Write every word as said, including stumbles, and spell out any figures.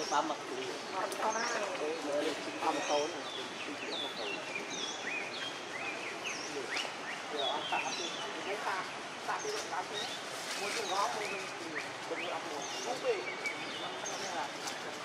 ba mặt con á để ba một tối rồi ăn tạm thì cái tạm tạm thì tạm thế muốn dùng góp mình mình đừng ăn một không bị